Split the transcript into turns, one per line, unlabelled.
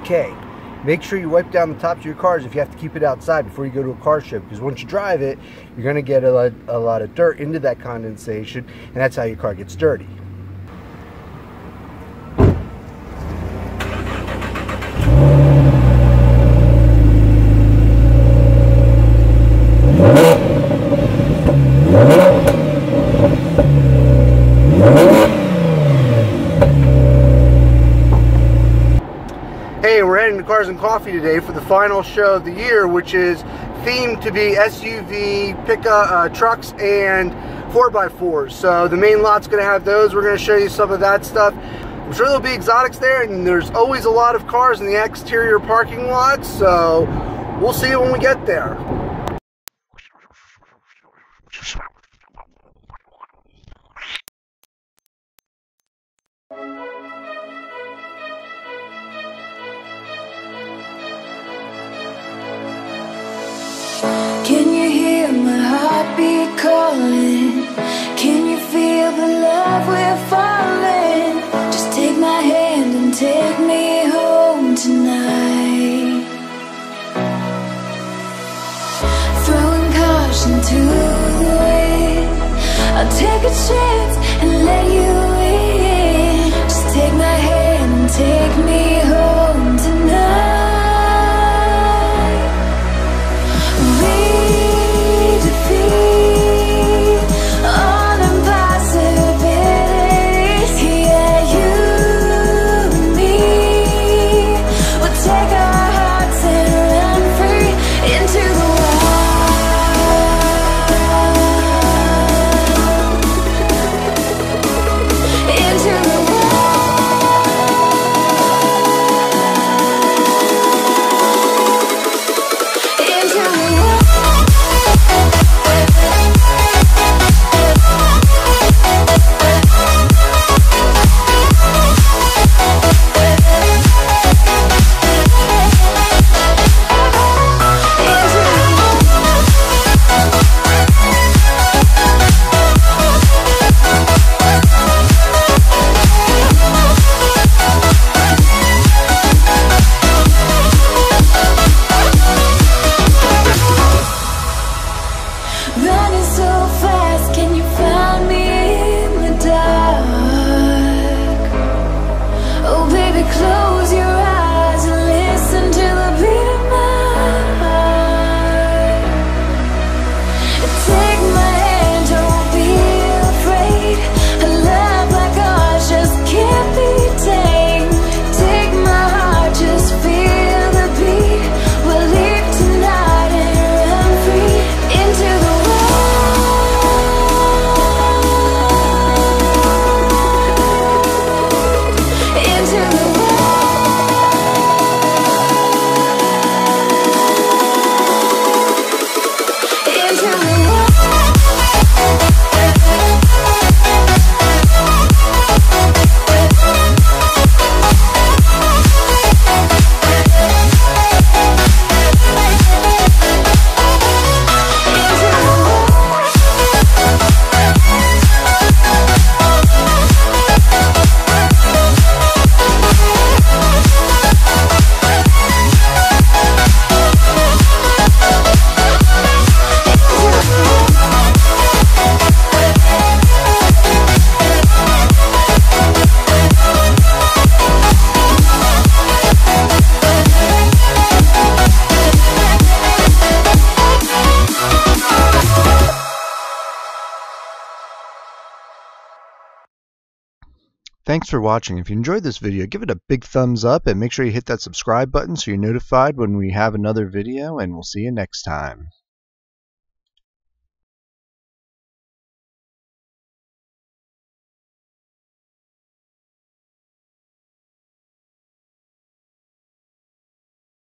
okay. Make sure you wipe down the tops of your cars if you have to keep it outside before you go to a car show, because once you drive it, you're going to get a lot of dirt into that condensation, and that's how your car gets dirty. Hey, we're heading to Cars and Coffee today for the final show of the year, which is themed to be SUV, pickup trucks, and 4x4s. So the main lot's going to have those. We're going to show you some of that stuff. I'm sure there'll be exotics there, and there's always a lot of cars in the exterior parking lot, so we'll see it when we get there.
Can you hear my heartbeat calling? Can you feel the love we're falling? Just take my hand and take me home tonight. Throwing caution to the wind, I'll take a chance and let you in. Just take my hand and take me home tonight.
Thanks for watching. If you enjoyed this video, give it a big thumbs up and make sure you hit that subscribe button so you're notified when we have another video, and we'll see you next time.